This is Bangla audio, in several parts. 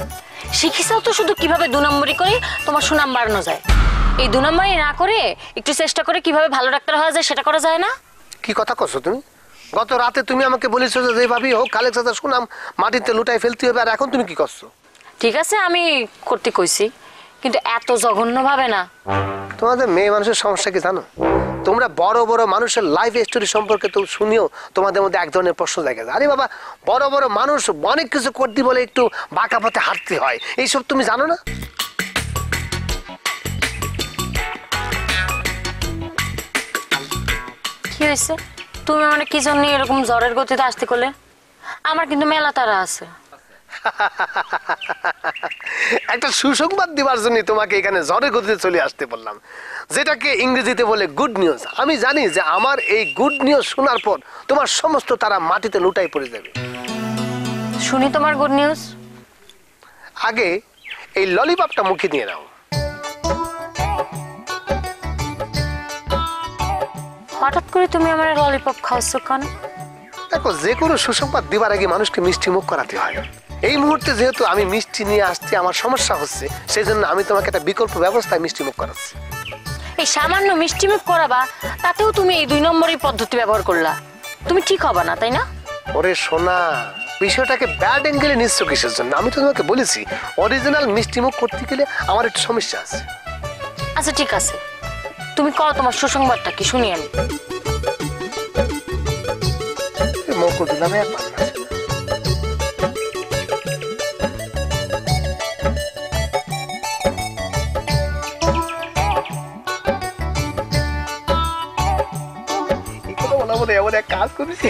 শিখিছাও তো শুধু কিভাবে 2 নম্বরই করে তোমার সুনাম বাড়ানো যায়। এই 2 নম্বরই না করে একটু চেষ্টা করে কিভাবে ভালো ডাক্তার হওয়া যায় সেটা করা যায় না? কি কথা কছো তুমি? গত রাতে তুমি আমাকে বলেছো যে যেভাবে হোক খালেক চাচার সুনাম মাটিতে লুটাই ফেলতে হবে, আর এখন তুমি কি করছো? ঠিক আছে আমি করতে কইছি, কিন্তু এত জঘন্য ভাবে না। তোমাদের মেয়ে মানুষের সমস্যা কি জানো? তোমরা বড় বড় মানুষের লাইফ স্টোরি সম্পর্কে তো শুনিও তোমাদের মধ্যে এক ধরনের প্রশ্ন জায়গা। আরে বাবা, বড় বড় মানুষ অনেক কিছু করতে বলে একটু বাঁকা পথে হাঁটতে হয়, এইসব তুমি জানো না? কি হয়েছে? তুমি মানে কি জন্য এরকম জ্বরের গতিতে আসতে করলে? আমার কিন্তু মেলা তারা আছে। একটা সুসংবাদ দেওয়ার জন্য তোমাকে এখানে জ্বরের গতিতে চলে আসতে বললাম, যেটাকে ইংরেজিতে বলে গুড নিউজ। আমি জানি যে আমার এই গুড নিউজ শোনার পর তোমার সমস্ত তারা মাটিতে লুটাই পড়ে যাবে। শুনি তোমার গুড নিউজ। আগে এই ললিপপটা মুখে নিয়ে নাও। হঠাৎ করে তুমি আমার ললিপপ খাওয়াচ্ছ কেন? দেখো, যে কোনো সুসংবাদ দেওয়ার আগে মানুষকে মিষ্টি মুখ করাতে হয়। এই মুহূর্তে যেহেতু আমি মিষ্টি নিয়ে আসতে আমার সমস্যা হচ্ছে, সেই জন্য আমি তোমাকে একটা বিকল্প ব্যবস্থায় মিষ্টি মুখ করাচ্ছি। এই সামান্য মিষ্টি মুখ করাবা, তাতেও তুমি এই 2 নম্বরই পদ্ধতি ব্যবহার করলা। তুমি ঠিক হবে না, তাই না? ওরে সোনা, বিষয়টাকে ব্যাড অ্যাঙ্গেলে নিচ্ছ কিসের জন্য? আমি তো তোমাকে বলেছি অরিজিনাল মিষ্টি মুখ করতে গেলে আমার একটু সমস্যা আছে। আচ্ছা ঠিক আছে, তুমি কও তোমার সুসংবাদটা কি, শুনি আমি। মুখ দিলাম একবার। কাজ করেছি।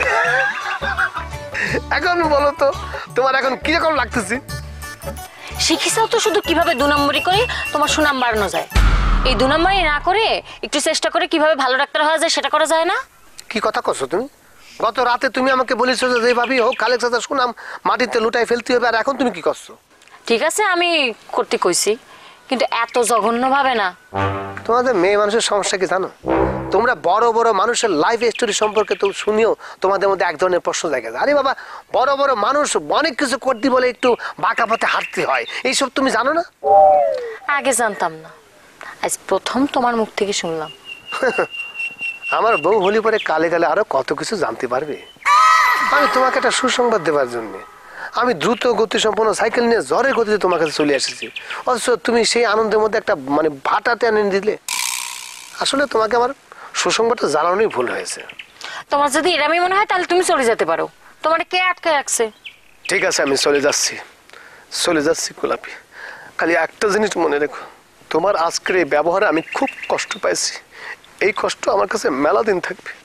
এখন বলো তো, তোমার এখন কিরকম লাগতেছে? শিখিছাও তো শুধু কিভাবে 2 নম্বরই করে তোমার সুনাম বাড়ানো যায়। এই 2 নম্বরই না করে একটু চেষ্টা করে কিভাবে ভালো ডাক্তার হওয়া যায় সেটা করা যায় না? কি কথা কছো তুমি? গত রাতে তুমি আমাকে বলেছো যে যেভাবে হোক খালেক চাচার সুনাম মাটিতে লুটাই ফেলতে হবে, আর এখন তুমি কি করছো? ঠিক আছে আমি করতে কইছি, কিন্তু এত জঘন্য ভাবে না। তোমাদের মেয়ে মানুষের সমস্যা কি জানো? তোমরা বড় বড় মানুষের লাইফ স্টোরি সম্পর্কে তো শুনিও তোমাদের মধ্যে এক ধরনের প্রশ্ন জায়গা। আরে বাবা, বড় বড় মানুষ অনেক কিছু করতে বলে একটু বাঁকা পথে হাঁটতে হয়, এইসব তুমি জানো না? আগে জানতাম না, আজ প্রথম তোমার মুখ থেকে শুনলাম। আমার বউ হলি পরে কালে কালে আরো কত কিছু জানতে পারবে। আমি তোমাকে একটা সুসংবাদ দেওয়ার জন্য আমি দ্রুত গতি সম্পন্ন সাইকেল নিয়ে জ্বরের গতিতে তোমার কাছে চলে এসেছি, অথচ তুমি সেই আনন্দের মধ্যে একটা মানে ভাটাতে এনে দিলে। আসলে তোমাকে আমার সুসংবাদটা জানানোই ভুল হয়েছে। তোমার যদি এরমই মনে হয় তাহলে তুমি চলে যেতে পারো, তোমার কে আটকে রাখছে? ঠিক আছে, আমি চলে যাচ্ছি গোলাপি। খালি একটা জিনিস মনে রেখো, তোমার আজকের এই ব্যবহারে আমি খুব কষ্ট পাইছি। এই কষ্ট আমার কাছে মেলা দিন থাকবে।